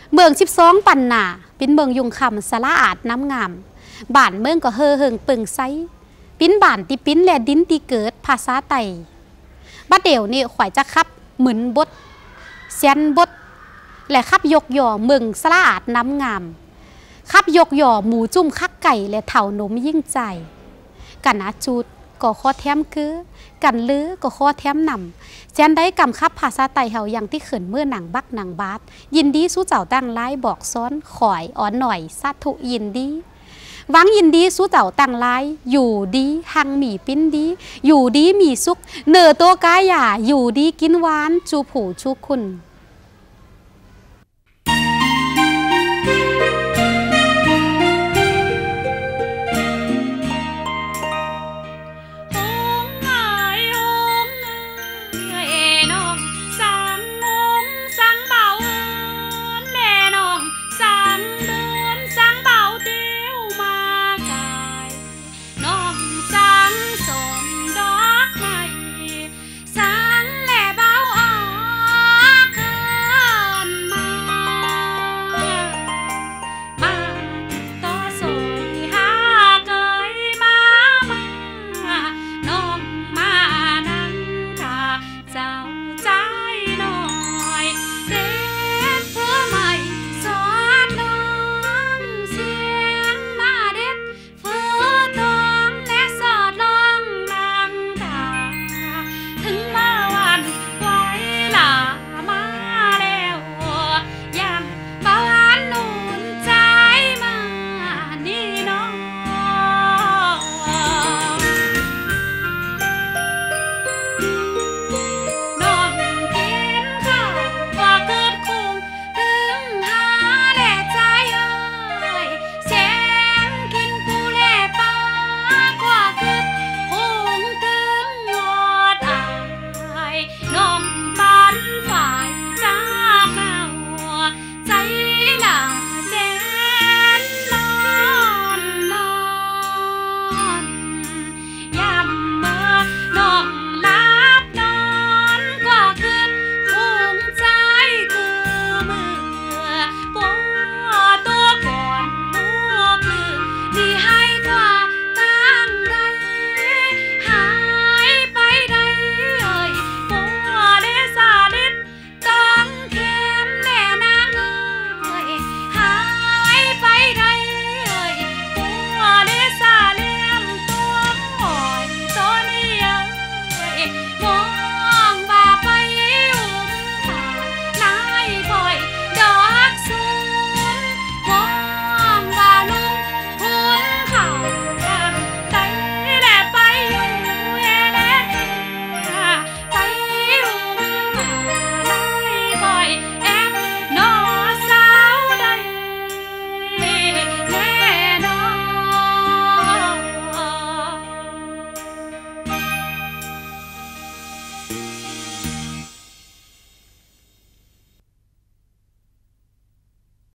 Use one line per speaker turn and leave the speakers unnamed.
เมือง12ปันนาเป็นเมืองยุงคำสละอาดน้ำงามบ้านเมืองก็เฮอเฮิงเปิงไซปิ้นบ้านตีปิ้นและดินตีเกิดภาษาไต่บัดเดี๋ยวนี่ข่อยจะขับหมุนบดเซียนบดและขับยกย่อเมืองสละอาดน้ำงามขับยกย่อหมูจุ่มคักไก่และเถานมยิ่งใจกันอาจูดก็ข้อแถมคือกันลือก็ข้อแถมนำเจนได้กำคับภาษาไต่เฮาอย่างที่เขินเมื่อหนังบักหนังบาดยินดีสู้เจ้าตั้งไล่บอกซ้อนข่อยอ่อนหน่อยสาธุยินดีวังยินดีสู้เจ้าตั้งไล่อยู่ดีหังหมีปิ้นดีอยู่ดีมีสุขเนื้อตัวกายหย่าอยู่ดีกินหวานจูผูชูคุณ